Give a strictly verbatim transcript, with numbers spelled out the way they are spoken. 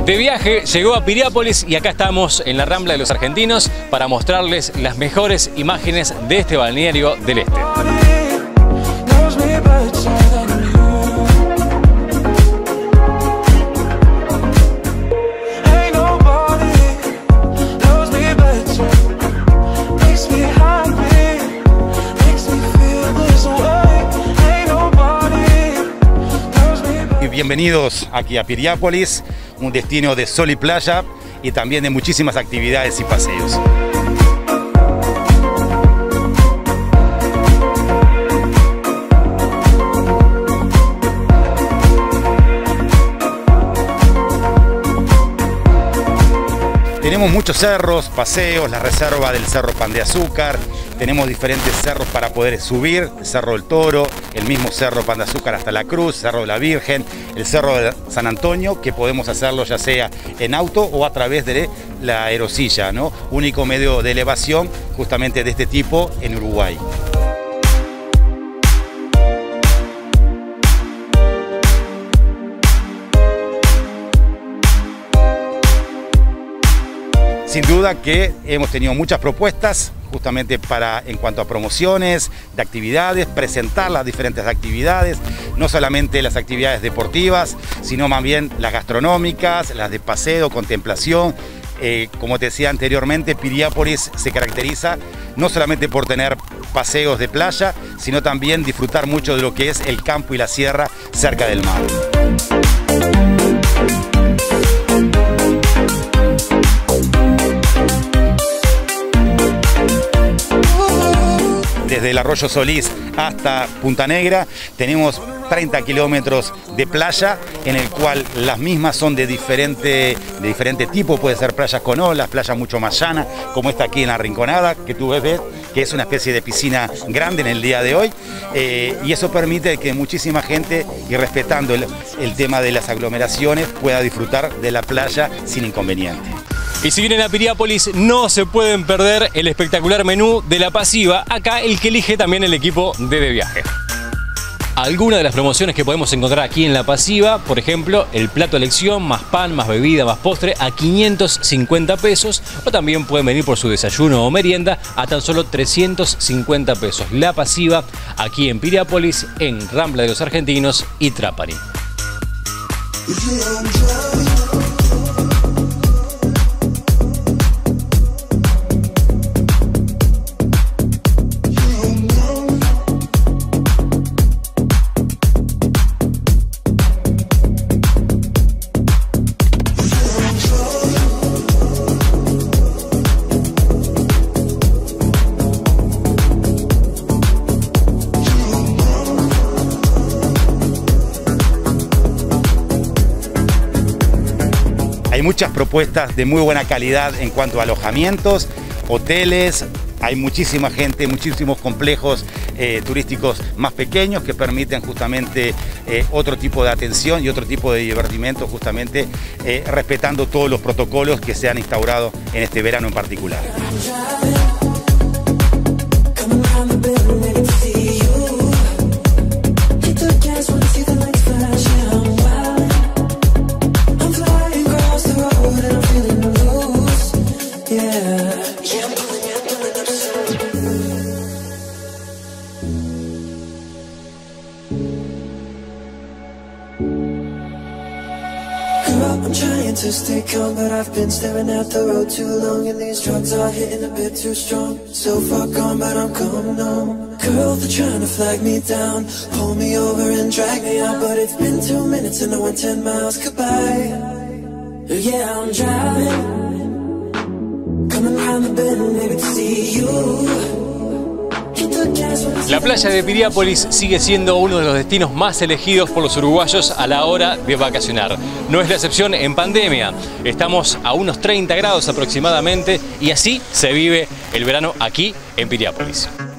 De viaje llegó a Piriápolis y acá estamos en la Rambla de los Argentinos para mostrarles las mejores imágenes de este balneario del este. Bienvenidos aquí a Piriápolis, un destino de sol y playa y también de muchísimas actividades y paseos. Tenemos muchos cerros, paseos, la reserva del Cerro Pan de Azúcar, tenemos diferentes cerros para poder subir, el Cerro del Toro, el mismo Cerro Pan de Azúcar hasta la Cruz, Cerro de la Virgen, el Cerro de San Antonio, que podemos hacerlo ya sea en auto o a través de la aerosilla, ¿no? Único medio de elevación justamente de este tipo en Uruguay. Sin duda que hemos tenido muchas propuestas justamente para, en cuanto a promociones de actividades, presentar las diferentes actividades, no solamente las actividades deportivas, sino más bien las gastronómicas, las de paseo, contemplación. Eh, como te decía anteriormente, Piriápolis se caracteriza no solamente por tener paseos de playa, sino también disfrutar mucho de lo que es el campo y la sierra cerca del mar. Desde el Arroyo Solís hasta Punta Negra tenemos treinta kilómetros de playa, en el cual las mismas son de diferente, de diferente tipo, puede ser playas con olas, playas mucho más llanas, como esta aquí en La Rinconada, que tú ves, que es una especie de piscina grande en el día de hoy, eh, y eso permite que muchísima gente, y respetando el, el tema de las aglomeraciones, pueda disfrutar de la playa sin inconveniente. Y si vienen a Piriápolis, no se pueden perder el espectacular menú de La Pasiva, acá el que elige también el equipo de De Viaje. Algunas de las promociones que podemos encontrar aquí en La Pasiva, por ejemplo, el plato de elección, más pan, más bebida, más postre, a quinientos cincuenta pesos, o también pueden venir por su desayuno o merienda a tan solo trescientos cincuenta pesos. La Pasiva, aquí en Piriápolis, en Rambla de los Argentinos y Trapani. Hay muchas propuestas de muy buena calidad en cuanto a alojamientos, hoteles, hay muchísima gente, muchísimos complejos eh, turísticos más pequeños que permiten justamente eh, otro tipo de atención y otro tipo de divertimento, justamente eh, respetando todos los protocolos que se han instaurado en este verano en particular. I'm trying to stay calm, but I've been staring at the road too long, and these drugs are hitting a bit too strong. So far gone, but I'm coming home. Girl, they're trying to flag me down, pull me over and drag me out, but it's been two minutes and I went ten miles. Goodbye. Yeah, I'm driving, coming round the bend, maybe to see you. La playa de Piriápolis sigue siendo uno de los destinos más elegidos por los uruguayos a la hora de vacacionar. No es la excepción en pandemia. Estamos a unos treinta grados aproximadamente y así se vive el verano aquí en Piriápolis.